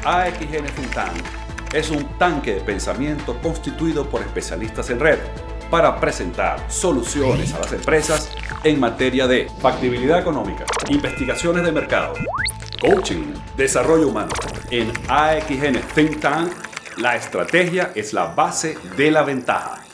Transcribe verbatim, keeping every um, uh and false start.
A X N Think Tank es un tanque de pensamiento constituido por especialistas en red para presentar soluciones a las empresas en materia de factibilidad económica, investigaciones de mercado, coaching, desarrollo humano. En A X N Think Tank, la estrategia es la base de la ventaja.